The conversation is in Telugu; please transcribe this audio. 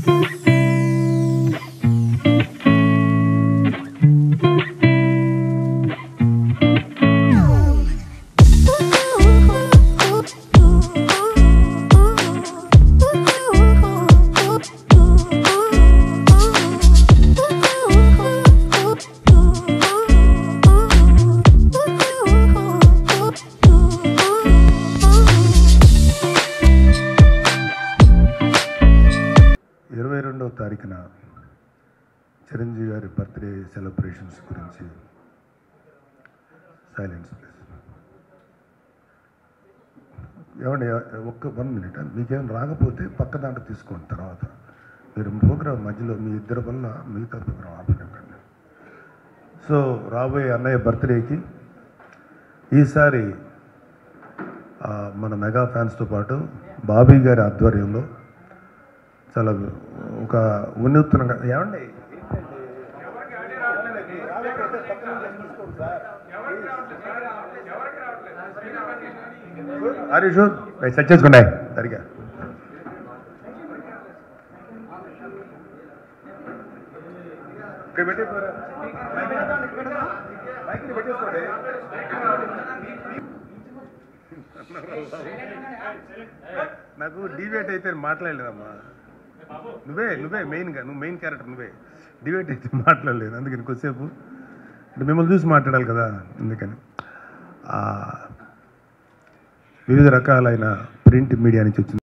తారీఖున చిరంజీవి గారి బర్త్డే సెలబ్రేషన్స్ గురించి సైలెన్స్ ప్లీజ్. ఏమండి ఒక్క 1 minute మీకేం రాకపోతే పక్క దాంట్లో తీసుకోండి, తర్వాత మీరు ప్రోగ్రామ్ మధ్యలో మీ ఇద్దరి వల్ల మిగతా ప్రోగ్రామ్ ఆపకండి. సో రాబోయే అన్నయ్య బర్త్డేకి ఈసారి మన మెగా ఫ్యాన్స్తో పాటు బాబీ గారి ఆధ్వర్యంలో చాలా ఒక వినూత్నంగా ఏమండి హరీష్ సెట్ చేసుకున్నాయి సరిగా నాకు డిబేట్ అయితే మాట్లాడలేదమ్మా. నువ్వే మెయిన్గా నువ్వు మెయిన్ క్యారెక్టర్ నువ్వే. డిబేట్ అయితే మాట్లాడలేదు, అందుకని కొద్దిసేపు అంటే మిమ్మల్ని చూసి మాట్లాడాలి కదా, అందుకని వివిధ రకాలైన ప్రింట్ మీడియా నుంచి వచ్చింది.